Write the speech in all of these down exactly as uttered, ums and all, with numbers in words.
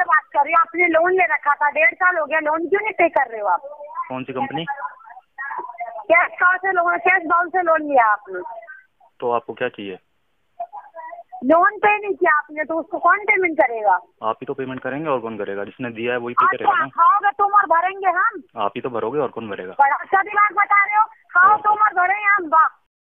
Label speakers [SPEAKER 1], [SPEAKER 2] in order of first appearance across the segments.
[SPEAKER 1] से बात कर रही हूँ। आपने लोन ले रखा था, डेढ़ साल हो गया, लोन क्यों नहीं पे कर रहे हो आप?
[SPEAKER 2] कौन सी कंपनी?
[SPEAKER 1] कैश कहाँ से लोन, कैश बाउंस से लोन लिया आपने?
[SPEAKER 2] तो आपको क्या चाहिए?
[SPEAKER 1] लोन पे नहीं किया आपने तो उसको कौन पेमेंट करेगा?
[SPEAKER 2] आप ही तो पेमेंट करेंगे, और कौन करेगा? जिसने दिया है वही पे
[SPEAKER 1] अच्छा,
[SPEAKER 2] करेगा ना।
[SPEAKER 1] खाओगे तुम और भरेंगे हम?
[SPEAKER 2] आप ही तो भरोगे, और कौन भरेगा?
[SPEAKER 1] बड़ा अच्छा दिमाग बता रहे हो, खाओ तुम और भरेंगे हम। वाह।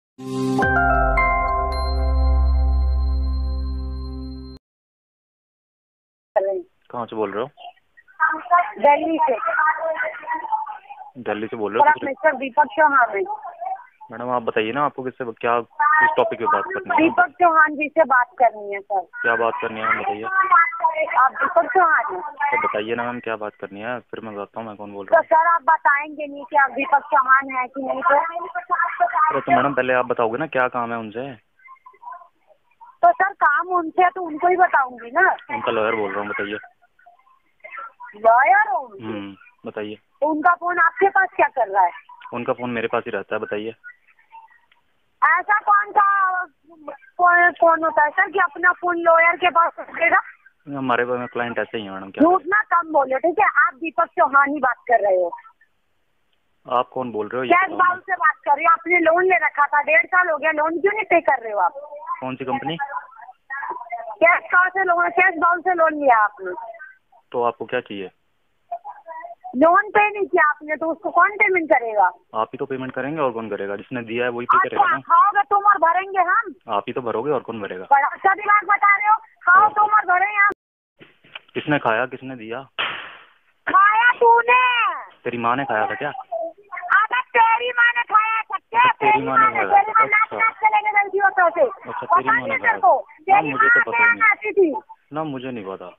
[SPEAKER 2] कहाँ से बोल रहे हो?
[SPEAKER 1] दिल्ली से।
[SPEAKER 2] दिल्ली से बोल रहे हो?
[SPEAKER 1] मिस्टर दीपक चौहान है।
[SPEAKER 2] मैडम आप बताइए ना, आपको किससे क्या किस टॉपिक पे बात करनी है?
[SPEAKER 1] दीपक चौहान जी से बात करनी है सर।
[SPEAKER 2] क्या बात करनी है मैम, बताइए।
[SPEAKER 1] आप दीपक चौहान हैं?
[SPEAKER 2] तो बताइए ना मैम, क्या बात करनी है, फिर मैं बताता हूँ मैं कौन बोल रहा
[SPEAKER 1] तो सर आप बताएंगे नहीं कि आप दीपक चौहान हैं कि नहीं? तो
[SPEAKER 2] अरे तो मैडम पहले आप बताओगे ना क्या काम है उनसे।
[SPEAKER 1] तो सर काम उनसे है तो उनको ही बताऊंगी ना।
[SPEAKER 2] उनका लॉयर बोल रहा हूँ, बताइए।
[SPEAKER 1] लॉयर हो?
[SPEAKER 2] हम्म बताइए।
[SPEAKER 1] तो उनका फोन आपके पास क्या कर रहा है?
[SPEAKER 2] उनका फोन मेरे पास ही रहता है, बताइए।
[SPEAKER 1] ऐसा कौन सा फोन होता है सर कि अपना फोन लॉयर के पास रखेगा?
[SPEAKER 2] हमारे क्लाइंट ऐसे ही है मैडम। क्या
[SPEAKER 1] झूठ ना कम बोलो, ठीक है? आप दीपक चौहान ही बात कर रहे हो।
[SPEAKER 2] आप कौन बोल रहे हो?
[SPEAKER 1] कैश बाउंस से बात कर रही हूँ। आपने लोन ले रखा था, डेढ़ साल हो गया, लोन क्यों नहीं पे कर रहे हो आप?
[SPEAKER 2] कौन सी कंपनी?
[SPEAKER 1] कैश कहाँ से लोन, कैश बाउंस से लोन लिया आपने?
[SPEAKER 2] तो आपको क्या चाहिए?
[SPEAKER 1] लोन पे नहीं किया आपने तो उसको कौन पेमेंट करेगा?
[SPEAKER 2] आप ही तो पेमेंट करेंगे, और कौन करेगा? जिसने दिया है वही पे करेगा ना।
[SPEAKER 1] खाओगे तुम और भरेंगे हम?
[SPEAKER 2] आप ही तो भरोगे, और कौन भरेगा?
[SPEAKER 1] बड़ा अच्छा दिमाग बता रहे हो, खाओ तुम और भरेंगे हम।
[SPEAKER 2] किसने खाया, किसने दिया?
[SPEAKER 1] खाया तूने।
[SPEAKER 2] तेरी माँ ने खाया था क्या?
[SPEAKER 1] अबे तेरी माँ ने खाया सच्चे?
[SPEAKER 2] तेरी माँ ने खाया?
[SPEAKER 1] तेरी माँ नाच नाच के लेके गई थी ऑटो से।
[SPEAKER 2] अच्छा, तेरी माँ ने खाया? ना मुझे तो पता ही नहीं। ना मुझे नहीं पता।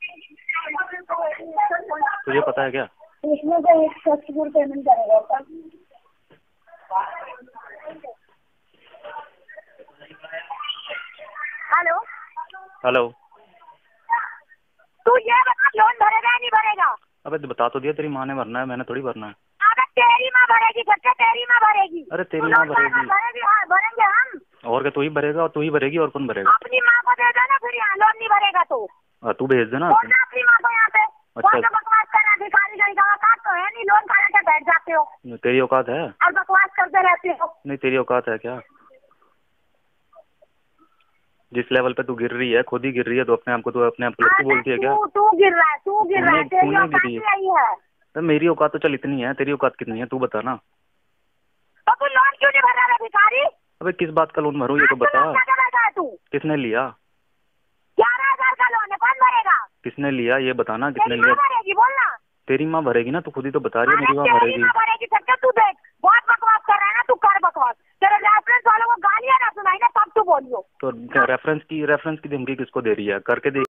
[SPEAKER 2] तुझे पता है क्या?
[SPEAKER 1] इसमें से एक सक्सेसफुल पेमेंट करेगा। Hello
[SPEAKER 2] hello.
[SPEAKER 1] तू ये बता लोन भरेगा या नहीं भरेगा?
[SPEAKER 2] अबे बता तो दिया, तेरी माँ ने भरना है, मैंने थोड़ी भरना है।
[SPEAKER 1] अबे तेरी माँ भरेगी सच्चे, तेरी माँ भरेगी।
[SPEAKER 2] अरे तेरी माँ भरेगी?
[SPEAKER 1] भरेगी, हाँ भरेंगे हम।
[SPEAKER 2] और क्या, तू ही भरेगा, और तू ही भरेगी, और कौन भरेगा?
[SPEAKER 1] अपनी माँ को दे देना फिर, यहाँ लोन नहीं भरेगा तो।
[SPEAKER 2] हाँ तू भेज देना
[SPEAKER 1] अपनी माँ को यहाँ पे।
[SPEAKER 2] अच्छा
[SPEAKER 1] बकवास करना, भिखारी गई का औकात तो है नहीं, लोन खा के बैठ जाते हो।
[SPEAKER 2] तेरी औकात है?
[SPEAKER 1] और बकवास करते रहते हो।
[SPEAKER 2] नहीं तेरी औकात है क्या? जिस लेवल पे तू गिर रही है, खुद ही गिर रही है, तो अपने आप को, तो अपने आप को लड़की बोलती है क्या?
[SPEAKER 1] तू गिर रहा है, तू गिर रहा है, तेरी औकात यही है।
[SPEAKER 2] तो मेरी औकात तो चल इतनी है, तेरी औकात कितनी है तू बता ना।
[SPEAKER 1] तो तू लोन क्यों नहीं भर रहा है भिखारी?
[SPEAKER 2] अबे किस बात का लोन भरूं ये तो बता।
[SPEAKER 1] तू
[SPEAKER 2] किसने लिया?
[SPEAKER 1] ग्यारह हजार का लोन है, कौन भरेगा?
[SPEAKER 2] किसने लिया ये बताना, किसने लिया?
[SPEAKER 1] भरेगी बोलना।
[SPEAKER 2] तेरी माँ भरेगी ना, तू खुद ही तो बता रही है मेरी माँ भरेगी।
[SPEAKER 1] भरेगी सच्चा, तू देख बहुत बकवास कर रहा है ना, तू कर बकवास। तेरे रेफरेंस वालों को गालियां ना सुनाई ना, तब तू बोलियो।
[SPEAKER 2] तो रेफरेंस की रेफरेंस की धमकी किसको दे रही है? करके दे।